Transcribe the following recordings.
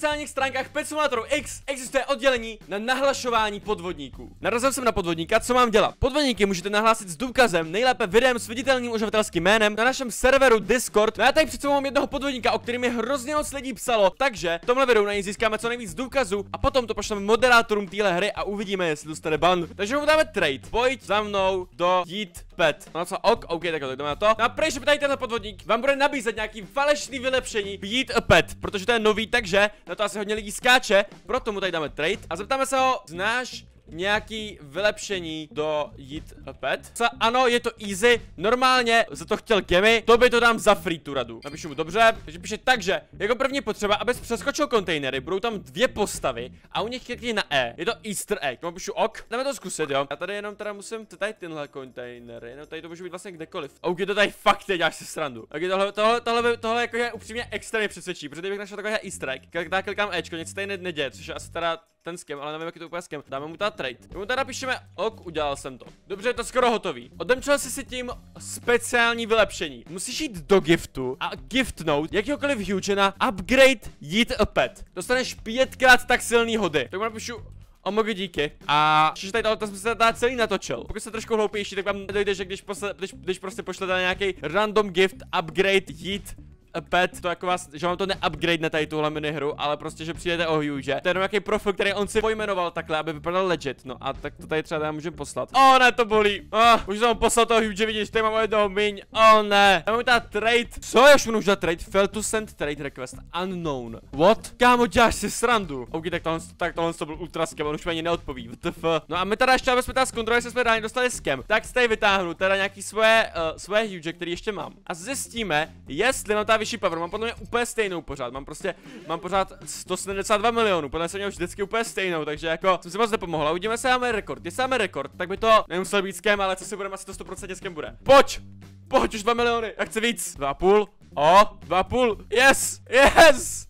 oficiálních stránkách Pet Simulatoru X existuje oddělení na nahlašování podvodníků. Narazil jsem na podvodníka, co mám dělat? Podvodníky můžete nahlásit s důkazem, nejlépe videem s viditelným uživatelským jménem na našem serveru Discord. No já tady před sebou mám jednoho podvodníka, o kterým mi hrozně moc lidí psalo, takže v tomhle videu na něj získáme co nejvíc důkazů a potom to pošleme moderátorům téhle hry a uvidíme, jestli dostane ban. Takže mu dáme trade. Pojď za mnou do Yeet Pet. No co, OK, tak jdeme na to. No a prej, že tady tenhle podvodník vám bude nabízet nějaký falešný vylepšení v Yeet a Pet, protože to je nový, takže na to asi hodně lidí skáče, proto mu tady dáme trade a zeptáme se ho, znáš nějaký vylepšení do Yeet a Pet? Co? Ano, je to easy, normálně za to chtěl Gemy, to by to dám za free tu radu. Napíšu mu dobře, takže píše takže, jako první potřeba, abys přeskočil kontejnery, budou tam dvě postavy a u nich klikni na E, je to Easter egg, no píšu ok, jdeme to zkusit, jo. Já tady jenom teda musím, tady tenhle kontejnery, no tady to může být vlastně kdekoliv. OK, to tady fakt teď děláš si srandu. OK, tohle jako je upřímně extrémně přesvědčí, protože kdybych našel takový Easter egg, tak klikám Ečko, nic tady neděje, což je asi teda ten skem, ale nevím, jak je to úplně skem. Dáme mu ta trade. My mu teda píšeme ok, udělal jsem to. Dobře, je to skoro hotový. Odemčel jsi si tím speciální vylepšení. Musíš jít do giftu a giftnout jakýhokoliv huge na upgrade Yeet a Pet. Dostaneš 5krát tak silný hody. Tak mu napíšu mogi díky. A že tady to jsem se tady celý natočil. Pokud jste trošku hloupější, tak vám dojde, že když prostě pošlete na nějaký random gift upgrade Yeet a Pet, to jako vás, že vám to neupgrade na tady tuhle minihru, ale prostě, že přijdete o huge. To je jenom nějaký profil, který on si pojmenoval takhle, aby vypadal legit. No a tak to tady třeba já můžeme poslat. Ne, to bolí. Už jsem poslal toho huge, vidíš, tady mám o jednoho míň. Ne. Já mám tady trade. Co je, už můžu dát trade? Fail to send trade request unknown. What? Kámo, děláš si srandu. OK, tak tohle to byl ultra scam, on už mi ani neodpoví. WTF. No a my teda ještě, aby jsme tady zkontrolovali, jestli jsme dále dostali scam. Tak si tady vytáhnu teda nějaký svoje huge, který ještě mám. A zjistíme, jestli mám vyšší power, mám podle mě úplně stejnou pořád, mám pořád 172 milionů, podle mě jsem měl vždycky úplně stejnou, takže jako jsem si moc nepomohla. Uvidíme, jestli máme rekord, jestli máme rekord, tak by to nemusel být scam, ale co si budeme, asi to 100% scam bude. Pojď, už 2 miliony, jak chce víc, 2,5, 2,5, yes,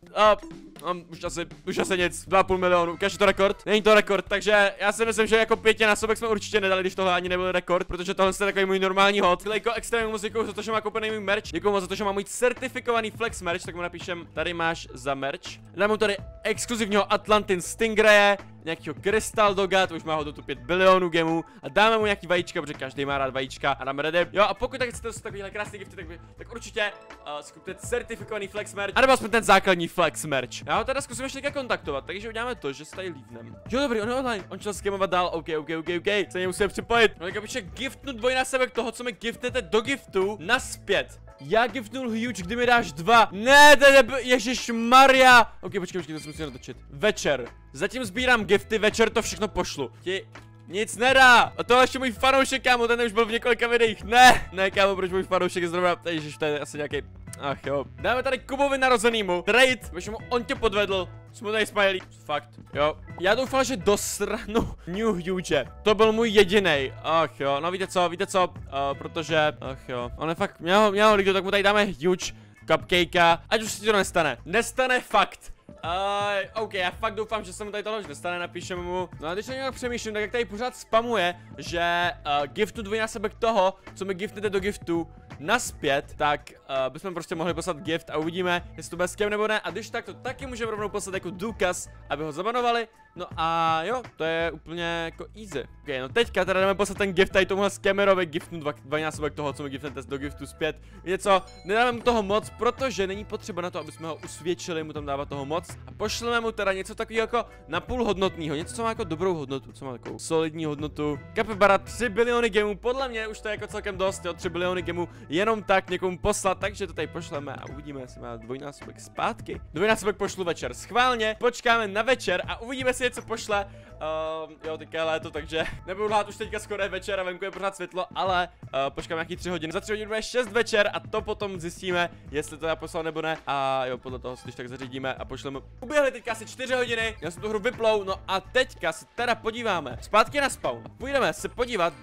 už asi nic, 2,5 milionu, ukáže to rekord? Není to rekord, takže já si myslím, že jako 5násobek jsme určitě nedali, když tohle ani nebyl rekord, protože tohle je takový můj normální hod. Chvilejko extrémní muziku za to, že má koupený můj merch, děkuju moc za to, že má můj certifikovaný flex merch, tak mu napíšem, tady máš za merch. Dám mu tady exkluzivního Atlantin Stingraye, nějakýho Crystal Doga, to už má hodnotu 5 bilionů gemů a dáme mu nějaký vajíčka, protože každý má rád vajíčka a dáme ready. Jo, a pokud tak chcete dostat takovýhle krásný gifty, tak určitě skupte certifikovaný flex merch, anebo aspoň ten základní flex merch. Já ho teda zkusím ještě kontaktovat, takže uděláme to, že se tady lívnem. Jo, dobrý, on je online, on chtěl skemovat dál, OK, se nemusíme připojit. No tak píše giftnu dvojnásobek toho, co mi giftnete do giftu naspět. Já giftnul huge, kdy mi dáš 2. Ne, ježišmarja. OK, počkej, to si musím natočit. Večer. Zatím sbírám gifty, večer to všechno pošlu. Ti nic nedá. A to ještě můj fanoušek, kámo, ten už byl v několika videích. Ne, kámo, proč můj fanoušek je zrovna, ježiš, to je asi nějaký. Ach jo. Dáme tady Kubovi narozenýmu trade, protože mu on tě podvedl. Smutnej smiley. Fakt, jo. Já doufal, že dosranu new huge. To byl můj jedinej. Ach jo, no víte co, protože, ach jo. On je fakt, měl líto, tak mu tady dáme huge cupcakea, ať už si to nestane. Nestane fakt. OK, já fakt doufám, že se mu tady tohle nestane, napíšeme mu. No a když na nějak přemýšlím, tak jak tady pořád spamuje, že giftu dvojnásobek toho, co mi giftnete do giftu naspět, tak bychom prostě mohli poslat gift a uvidíme, jestli to bude scam nebo ne. A když tak, to taky můžeme rovnou poslat jako důkaz, aby ho zabanovali. No a jo, to je úplně jako easy. OK, no teďka teda jdeme poslat ten gift tady tomuhle scamerovi, giftu dvojnásobek toho, co mi giftnete do giftu zpět. Víte co, nedáme mu toho moc, protože není potřeba na to, aby jsme ho usvědčili, mu tam dávat toho moc. A pošleme mu teda něco takového jako napůl hodnotného, něco, co má jako dobrou hodnotu, co má takovou solidní hodnotu. Capybara 3 biliony gemů, podle mě už to je jako celkem dost, jo, 3 biliony gemů jenom tak někomu poslat, takže to tady pošleme a uvidíme, jestli má dvojnásobek zpátky. Dvojnásobek pošlu večer, schválně, počkáme na večer a uvidíme si, co pošle. Jo, teďka je léto, takže nebudu lhát, už teďka skoro je večer a venku je pořád světlo, ale počkáme nějaký 3 hodiny. Za 3 hodiny bude 6 večer a to potom zjistíme, jestli to já poslal nebo ne. A jo, podle toho si když tak zařídíme a pošleme. Uběhly teďka asi 4 hodiny, já jsem tu hru vyplou, no a teďka se teda podíváme zpátky na spawn. Půjdeme se podívat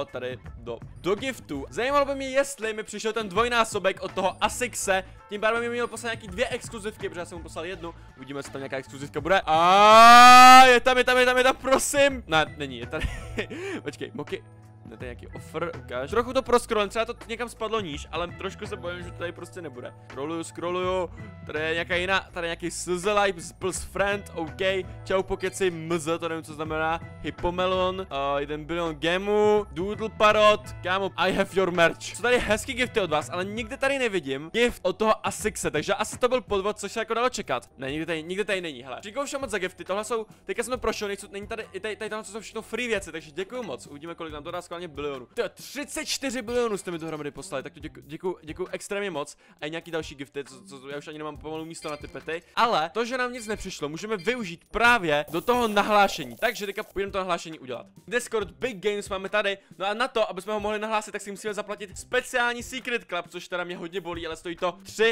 do giftu. Zajímalo by mě, jestli mi přišel ten dvojnásobek od toho Asixe. Tím pádem mi měl poslat nějaký 2 exkluzivky, protože já jsem mu poslal 1. Uvidíme, jestli tam nějaká exkluzivka bude. A je tam, prosím. Ne, není, je tady. Počkej, moky. Ne, to je nějaký offer, ukáž. Trochu to proscrollím, třeba to někam spadlo níž, ale trošku se bojím, že to tady prostě nebude. Scrolluju, tady je nějaká jiná, tady nějaký Sizzle plus friend, OK. Čau pokeci mz, to nevím, co znamená. Hypomelon, 1 bilion gemů, Doodle Parrot, kámo, I have your merch. Jsou tady hezký gifty od vás, ale nikde tady nevidím gift od toho Asixe, takže asi to byl podvod, což se jako dalo čekat. Ne, nikde tady není, hele. Děkuju všem moc za gifty, tohle jsou, teďka jsem to prošel, není tady tohle jsou všechno free věci, takže děkuju moc. Uvidíme, kolik nám to dá schválně bilionů. To je 34 bilionů jste mi dohromady poslali, tak to děkuju extrémně moc. A i nějaký další gifty, co já už ani nemám pomalu místo na ty pety. Ale to, že nám nic nepřišlo, můžeme využít právě do toho nahlášení. Takže teďka půjdeme to nahlášení udělat. Discord Big Games máme tady. No a na to, aby jsme ho mohli nahlásit, tak si musíme zaplatit speciální Secret Club, což teda mě hodně bolí, ale stojí to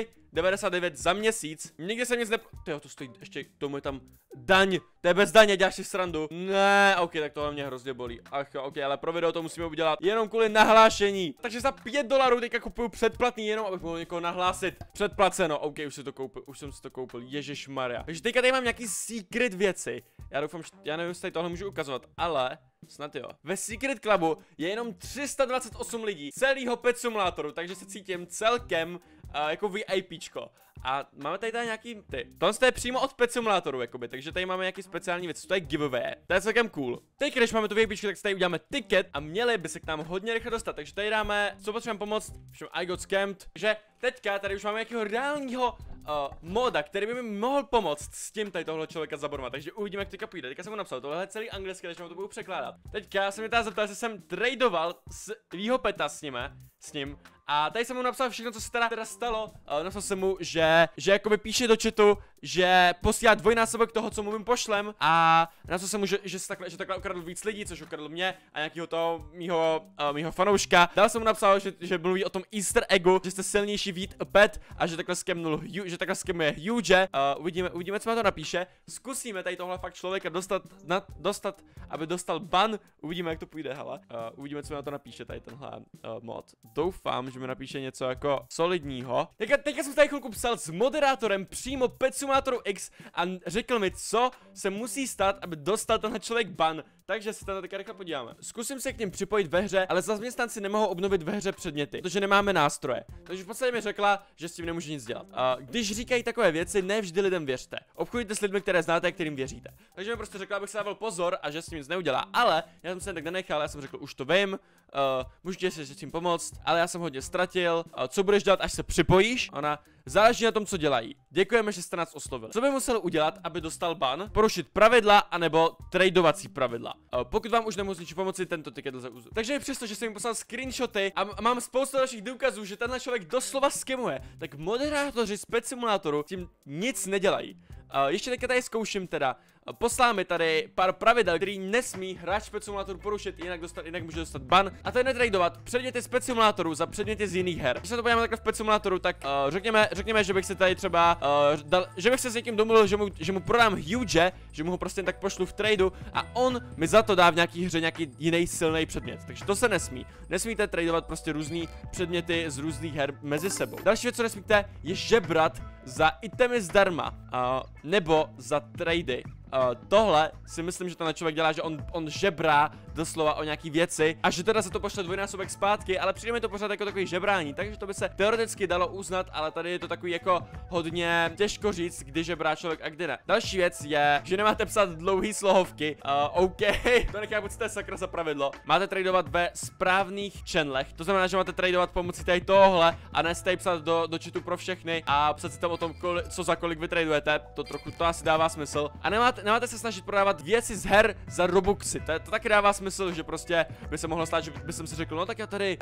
3,99 za měsíc. Nikdy jsem nic Tyjo, to stojí, ještě k tomu je tam daň. To je bez daně, děláš si srandu. Ne, ok, tak tohle mě hrozně bolí. Ach, ok, ale pro video to musíme udělat jenom kvůli nahlášení. Takže za $5 teďka kupuju předplatný, jenom abych mohl někoho nahlásit. Předplaceno, ok, už jsem si to koupil, ježišmarja. Takže teďka tady mám nějaký secret věci. Já doufám, že já nevím, jestli tady tohle můžu ukazovat, ale snad jo. Ve Secret Clubu je jenom 328 lidí celého Pet Simulátoru, takže se cítím celkem jako VIPčko. A máme tady nějaký tohle je přímo od Pet Simulátoru, jakoby, takže tady máme nějaký speciální věc, to je giveaway. To je celkem cool. Teď, když máme tu VIPčku, tak si tady uděláme ticket a měli by se k nám hodně rychle dostat, takže tady dáme, co potřebujeme pomoct, všem I got scammed. Takže teďka tady už máme nějakého reálního moda, který by mi mohl pomoct s tím tady tohle člověka zabonovat, takže uvidíme, jak teďka půjde. Teďka jsem mu napsal, tohle je celý anglicky, takže vám to budu překládat. Teďka jsem mě teda zeptal, jestli jsem tradoval svýho peta s ním. A tady jsem mu napsal všechno, co se teda stalo. Napsal jsem mu, že jakoby píše do chatu, že posílá dvojnásobek toho, co mu mým pošlem. A napsal jsem mu, že takhle ukradl víc lidí, což ukradl mě a nějakýho toho mýho fanouška. Dál jsem mu napsal, že mluví o tom Easter eggu, že jste silnější víc pet a že takhle skemuje Huge. Uvidíme, co má to napíše. Zkusíme tady tohle fakt člověka dostat, aby dostal ban. Uvidíme, jak to půjde, hele. Uvidíme, co má to napíše tady tenhle mod. Doufám, že mi napíše něco jako solidního. Teďka jsem tady chvilku psal s moderátorem přímo Pet Simulatoru X a řekl mi, co se musí stát, aby dostal tenhle člověk ban. Takže se tady rychle podíváme. Zkusím se k ním připojit ve hře, ale zaměstnanci nemohou obnovit ve hře předměty, protože nemáme nástroje. Takže v podstatě mi řekla, že s tím nemůže nic dělat. Když říkají takové věci, ne vždy lidem věřte. Obchodujte s lidmi, které znáte a kterým věříte. Takže mi prostě řekla, abych se dával pozor a že s tím nic neudělá. Ale já jsem se tak nenechal, já jsem řekl, už to vím. Můžete si s tím pomoct, ale já jsem hodně ztratil. Co budeš dělat, až se připojíš? Ona, záleží na tom, co dělají. Děkujeme, že jste nás oslovili. Co by musel udělat, aby dostal ban? Porušit pravidla anebo tradovací pravidla. Pokud vám už nemohu ničím pomoci, tento ticket lze uzvat. Takže přesto, že jsem jim poslal screenshoty a mám spoustu dalších důkazů, že tenhle člověk doslova skemuje, tak moderátoři z Pet Simulátoru tím nic nedělají. Ještě teďka tady zkouším teda. Posláme tady pár pravidel, který nesmí hráč Pet Simulátoru porušit, jinak může dostat ban. A to je netradovat předměty z Pet Simulátoru za předměty z jiných her. Když se to podíváme takhle v Pet Simulátoru, tak řekněme, že bych se tady třeba že bych se s někým domluvil, že mu prodám Huge, že mu ho prostě tak pošlu v tradu a on mi za to dá v nějaký hře nějaký jiný silný předmět. Takže to se nesmí. Nesmíte tradovat prostě různý předměty z různých her mezi sebou. Další věc, co nesmíte, je žebrat za itemy zdarma nebo za trady. Tohle si myslím, že tenhle člověk dělá, že on žebrá doslova o nějaký věci a že teda se to pošle dvojnásobek zpátky, ale přijde mi to pořád jako takový žebrání, takže to by se teoreticky dalo uznat, ale tady je to takový jako hodně těžko říct, kdy žebrá člověk a kdy ne. Další věc je, že nemáte psát dlouhý slohovky. OK, to nechápu, co to je sakra za pravidlo. Máte tradovat ve správných channelech, to znamená, že máte tradovat pomocí tady tohle a ne tady psát do chatu pro všechny a psat si tam o tom, co za kolik vy tradujete. To asi dává smysl. A nemáte se snažit prodávat věci z her za Robuxy. To taky dává smysl, že prostě by se mohlo stát, že by jsem si řekl, no tak já tady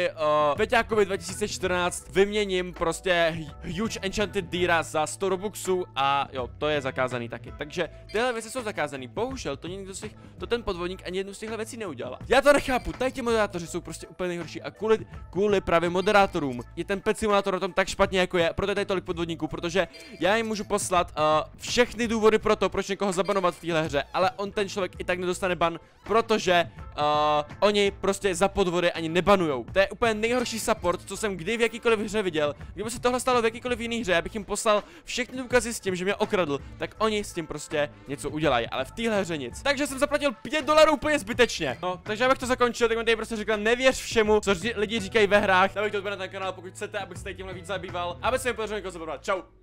Peťákovi 2014 vyměním prostě Huge Enchanted Deera za 100 Robuxů a jo, to je zakázaný taky. Takže tyhle věci jsou zakázaný. Bohužel to ten podvodník ani jednu z těchto věcí neudělal. Já to nechápu, tady ti moderátoři jsou prostě úplně nejhorší a kvůli právě moderátorům je ten Pet Simulator na tom tak špatně jako je, proto je tady tolik podvodníků, protože já jim můžu poslat všechny důvody pro to, proč někoho zabanovat v téhle hře, ale on ten člověk i tak nedostane ban, protože že oni prostě za podvody ani nebanujou. To je úplně nejhorší support, co jsem kdy v jakýkoliv hře viděl. Kdyby se tohle stalo v jakýkoliv jiný hře, abych jim poslal všechny důkazy s tím, že mě okradl, tak oni s tím prostě něco udělají, ale v téhle hře nic. Takže jsem zaplatil $5 úplně zbytečně. No, takže abych to zakončil, tak mi tady prostě řekl, nevěř všemu, co lidi říkají ve hrách. Dávejte odběr na ten kanál, pokud chcete, abych se tímhle víc zabýval. Aby se mi podařilo někoho zabavit. Čau.